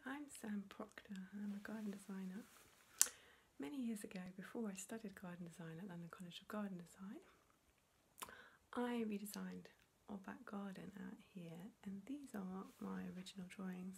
I'm Sam Proctor. I'm a garden designer. Many years ago, before I studied garden design at London College of Garden Design, I redesigned our back garden out here, and these are my original drawings.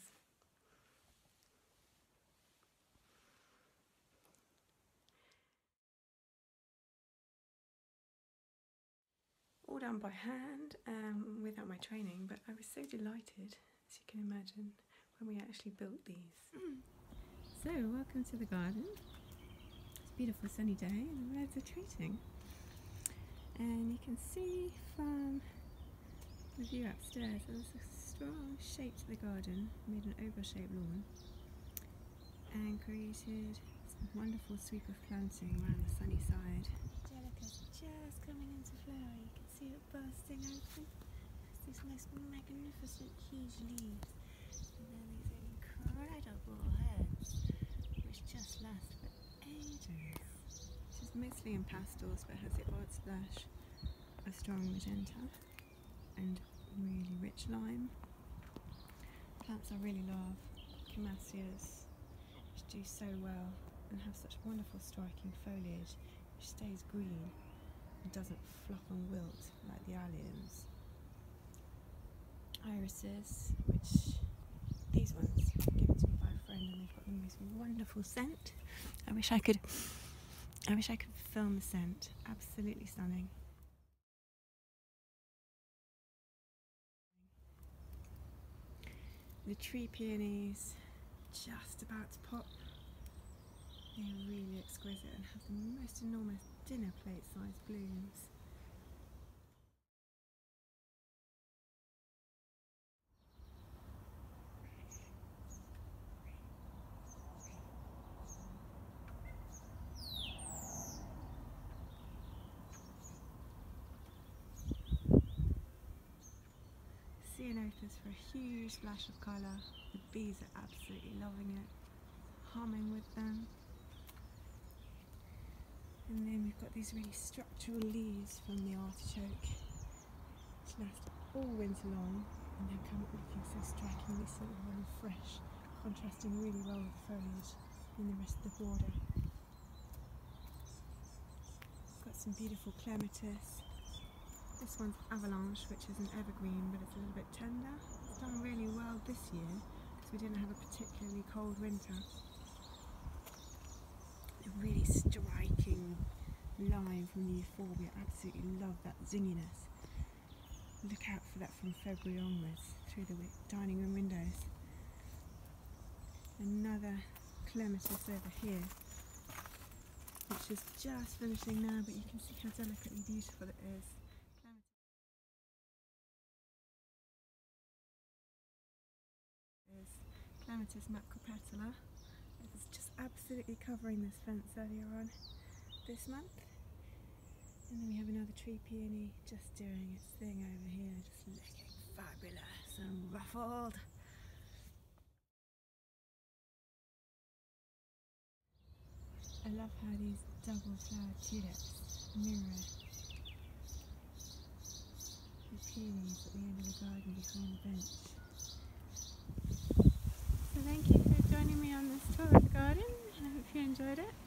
All done by hand, without my training, but I was so delighted, as you can imagine, when we actually built these. So, welcome to the garden. It's a beautiful sunny day and the birds are tweeting. And you can see from the view upstairs there's a strong shape to the garden, made an oval-shaped lawn, and created some wonderful sweep of planting around the sunny side. Angelica's just coming into flower. You can see it bursting open. These most magnificent huge leaves, and then these incredible heads which just last for ages. She's mostly in pastels but has the odd splash of strong magenta and really rich lime. Plants I really love, Clematis, which do so well and have such wonderful striking foliage which stays green and doesn't flop and wilt like the alliums. Irises, which these ones were given to me by a friend, and they've got the most wonderful scent. I wish I could film the scent. Absolutely stunning. The tree peonies, just about to pop. They're really exquisite and have the most enormous dinner plate sized blooms. Ceanothus for a huge splash of colour. The bees are absolutely loving it, humming with them. And then we've got these really structural leaves from the artichoke, which last all winter long and then come up looking so strikingly silver and fresh, contrasting really well with the foliage in the rest of the border. Got some beautiful Clematis. This one's Avalanche, which is an evergreen, but it's a little bit tender. It's done really well this year because we didn't have a particularly cold winter. A really striking line from the euphorbia. Absolutely love that zinginess. Look out for that from February onwards through the dining room windows. Another Clematis over here, which is just finishing now, but you can see how delicately beautiful it is. Clematis immaculate. It was just absolutely covering this fence earlier on this month. And then we have another tree peony just doing its thing over here, just looking fabulous and ruffled. I love how these double flowered tulips mirror the peonies at the end of the garden behind the bench. So thank you for joining me on this tour of the garden, and I hope you enjoyed it.